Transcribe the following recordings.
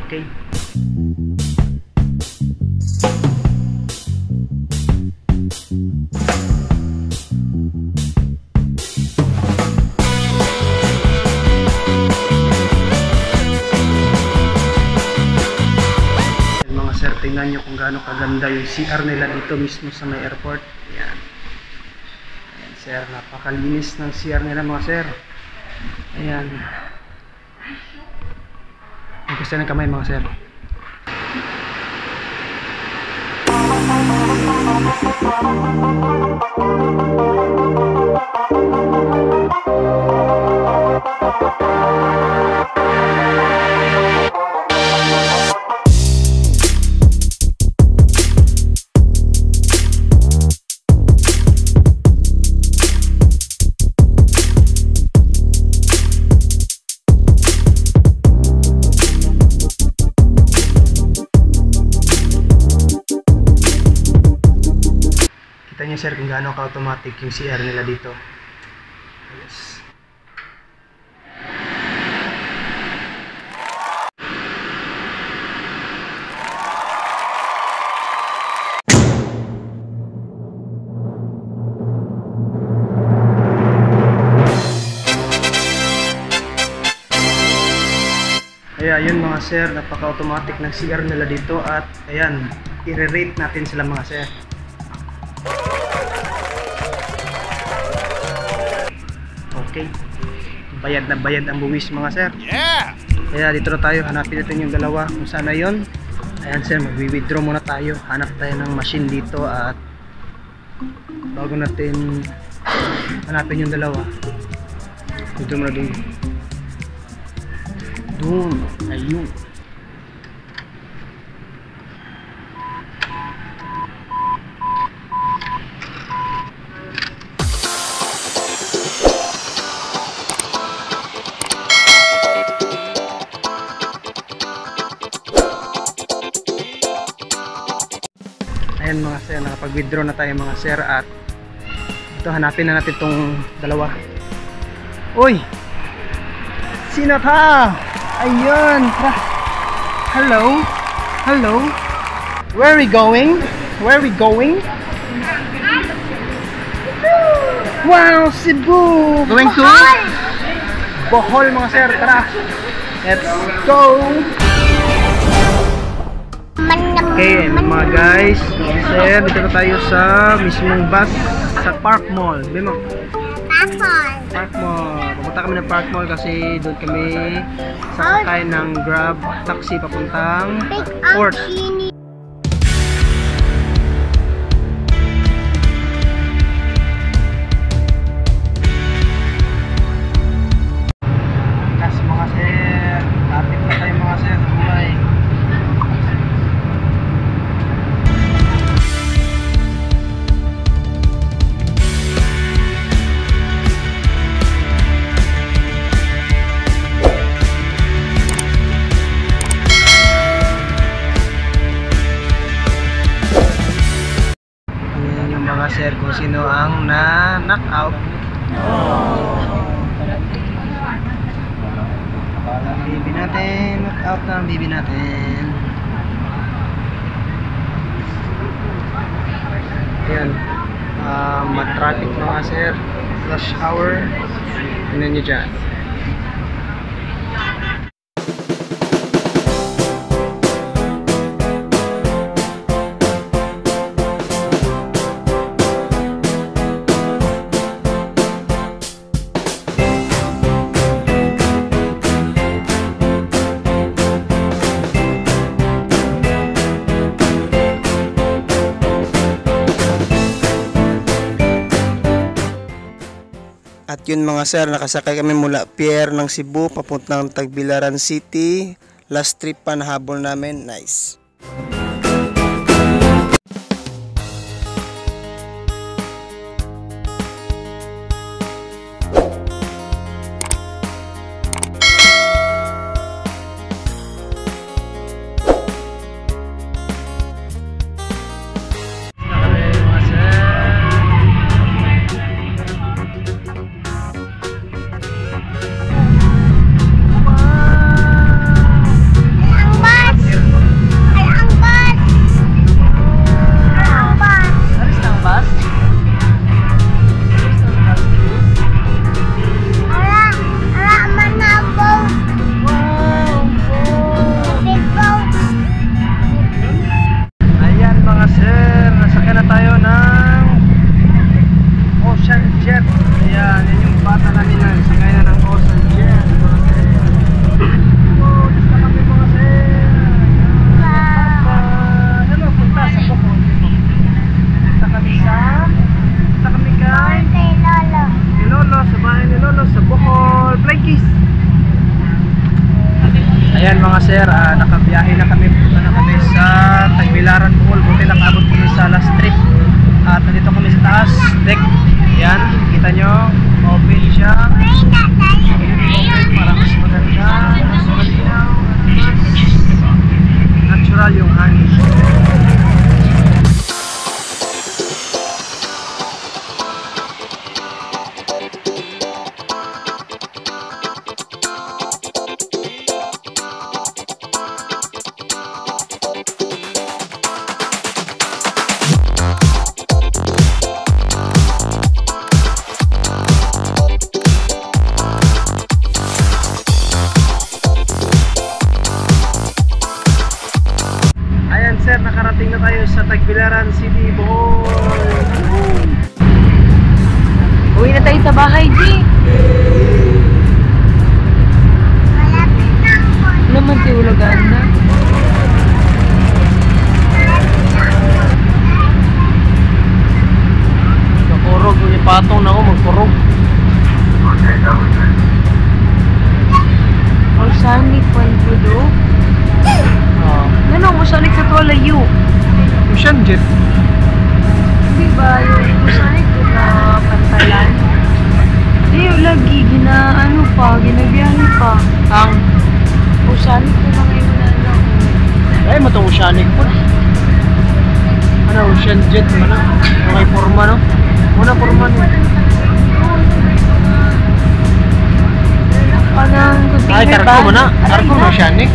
Okay. Mga sir, tingnan nyo kung gaano kaganda yung CR nila dito mismo sa may airport. Ayan. Ayan sir, napakalinis ng CR nila mga sir. Ayan. Magkasta ng kamay mga sir. Kita niyo sir kung gaano ka-automatic yung CR nila dito. Yes. Kaya yun mga sir, napaka-automatic ng CR nila dito at ayan, i-rate natin sila mga sir. Okay. Bayad na bayad ang buwis mga sir. Yeah! Kaya dito na tayo, hanapin natin yung dalawa kung saan na yun. Ayan sir, mag-withdraw muna tayo. Hanap tayo ng machine dito at bago natin hanapin yung dalawa, withdraw muna dun. Dun, ayun. Ayan mga sir, nakapag-withdraw na tayo mga sir at ito hanapin na natin itong dalawa. Uy! Sino ka? Ayun! Hello? Hello? Where are we going? Where are we going? Wow! Cebu! Going to? Bohol mga sir, tara! Let's go! Okay, mga guys, sir, dito na tayo sa mismong bus sa Park Mall. Bimo? Park Mall. Park Mall. Pupunta kami ng Park Mall kasi doon kami sasakay ng Grab taxi papuntang port. Yes, mga sir. Lapit na tayo mga sir. Buhay. Sir, kung sino ang na-knockout. Bibi natin, knockout na ang bibi natin. Ayan, mag-traffic mga sir, rush hour. Tingnan nyo dyan. At yun mga sir, nakasakay kami mula pier ng Cebu papuntang Tagbilaran City. Last trip pa na habol namin. Nice. Ang Ayan mga sir, nakabiyahe na kami. Punta na kami sa Tagbilaran, Bohol. Buti nakabot kami sa last trip. At nandito kami sa taas, deck. Ayan, kita nyo, open siya. Open para mas maganda, mas malinaw, natural yung hangin. Sir, nakarating na tayo sa Tagbilaran City, Bohol. Uwi na tayo sa bahay, G. Naman si Ulagaan na. Nakurog, may patong na ako, magkurog. Ang sanit pa ito do. Ano, masanik sa tuwala yu. Ocean jet. Hindi ba yung masanik ko na pantalan? Hindi, lagi, ginabiyahe pa. Ang Masanik ko na ngayon na lang. ay mo itong oceanic po. Ano, ocean jet man na. Okay, forma no? Muna forma no. Anong Ay, tarko mo na. Tarko mo oceanic.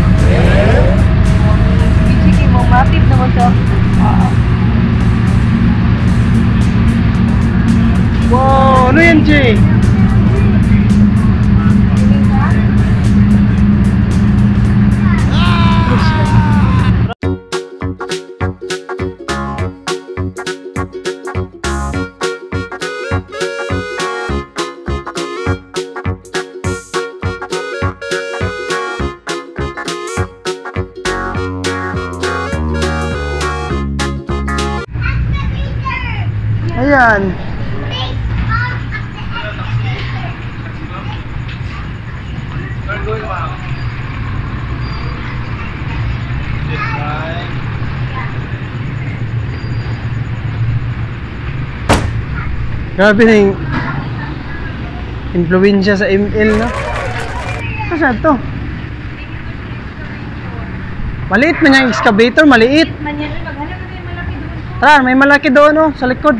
Sige, mamatid naman sa... Wow, ano yan, Jay? Ayan. Grabe na yung influensya sa ML, no? Saan to? Maliit man yung excavator, maliit. Tara, may malaki doon, oh, sa likod.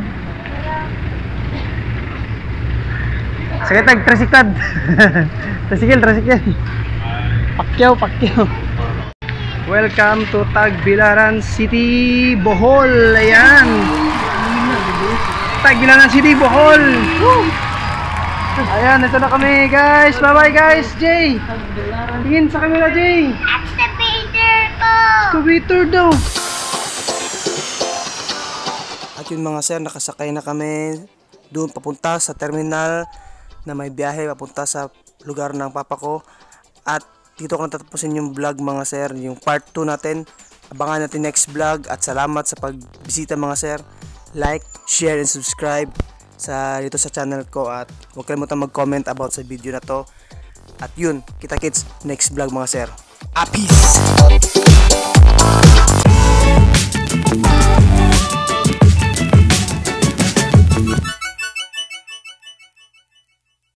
Sige, tricycad. Tricycle. Pakyaw. Welcome to Tagbilaran City, Bohol. Ayan. Tagbilaran City, Bohol. Woo! Ayan, ito na kami, guys. Bye-bye, guys. Jay. Tingin sa camera, Jay. Excavator po! Excavator daw. At yun mga sir, nakasakay na kami doon papunta sa terminal na may biyahe papunta sa lugar ng papa ko. At dito ko natatapusin yung vlog mga sir, yung part 2 natin. Abangan natin next vlog at salamat sa pagbisita mga sir. Like, share, and subscribe dito sa channel ko at huwag kalimutan mag-comment about sa video na to. At yun, kita-kits next vlog mga sir. Peace!